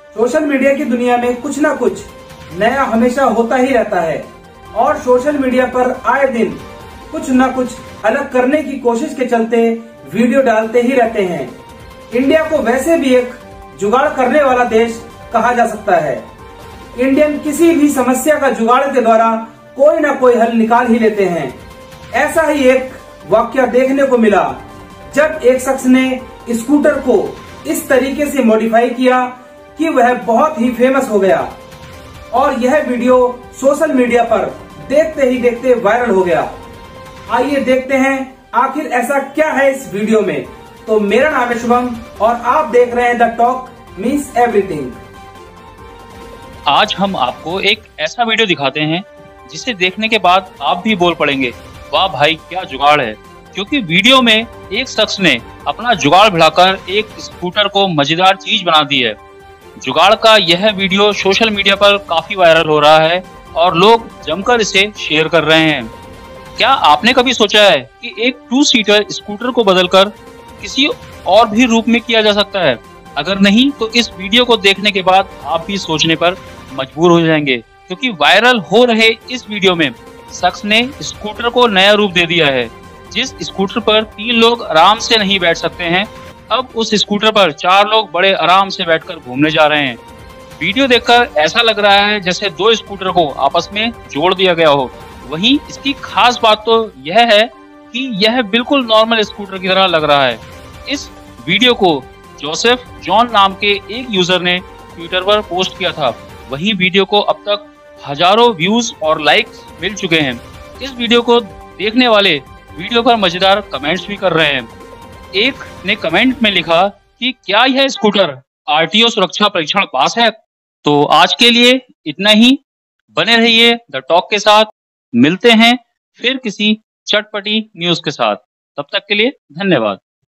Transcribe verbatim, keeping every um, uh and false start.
Social media की दुनिया में कुछ ना कुछ नया हमेशा होता ही रहता है और सोशल मीडिया पर आए दिन कुछ ना कुछ अलग करने की कोशिश के चलते वीडियो डालते ही रहते हैं। इंडिया को वैसे भी एक जुगाड़ करने वाला देश कहा जा सकता है। इंडियन किसी भी समस्या का जुगाड़ के द्वारा कोई ना कोई हल निकाल ही लेते हैं। ऐसा ही एक वाकया देखने को मिला जब एक शख्स ने स्कूटर को इस तरीके से मॉडिफाई किया कि वह बहुत ही फेमस हो गया और यह वीडियो सोशल मीडिया पर देखते ही देखते वायरल हो गया। आइए देखते हैं आखिर ऐसा क्या है इस वीडियो में। तो मेरा नाम है शुभम और आप देख रहे हैं द टॉक मीन्स एवरीथिंग। आज हम आपको एक ऐसा वीडियो दिखाते हैं जिसे देखने के बाद आप भी बोल पड़ेंगे, वाह भाई क्या जुगाड़ है। क्योंकि वीडियो में एक शख्स ने अपना जुगाड़ बढ़ाकर एक स्कूटर को मजेदार चीज बना दी है। जुगाड़ का यह वीडियो सोशल मीडिया पर काफी वायरल हो रहा है और लोग जमकर इसे शेयर कर रहे हैं। क्या आपने कभी सोचा है कि एक टू सीटर स्कूटर को बदलकर किसी और भी रूप में किया जा सकता है? अगर नहीं तो इस वीडियो को देखने के बाद आप भी सोचने पर मजबूर हो जाएंगे, क्योंकि वायरल हो रहे इस वीडियो में शख्स ने स्कूटर को नया रूप दे दिया है। जिस स्कूटर पर तीन लोग आराम से नहीं बैठ सकते हैं, अब उस स्कूटर पर चार लोग बड़े आराम से बैठकर घूमने जा रहे हैं। वीडियो देखकर ऐसा लग रहा है जैसे दो स्कूटर को आपस में जोड़ दिया गया हो। वहीं इसकी खास बात तो यह है कि यह बिल्कुल नॉर्मल स्कूटर की तरह लग रहा है। इस वीडियो को जोसेफ जॉन नाम के एक यूजर ने ट्विटर पर पोस्ट किया था। वहीं वीडियो को अब तक हजारों व्यूज और लाइक्स मिल चुके हैं। इस वीडियो को देखने वाले वीडियो पर मजेदार कमेंट्स भी कर रहे हैं। एक ने कमेंट में लिखा कि क्या यह स्कूटर आरटीओ सुरक्षा परीक्षण पास है? तो आज के लिए इतना ही। बने रहिए द टॉक के साथ। मिलते हैं फिर किसी चटपटी न्यूज के साथ। तब तक के लिए धन्यवाद।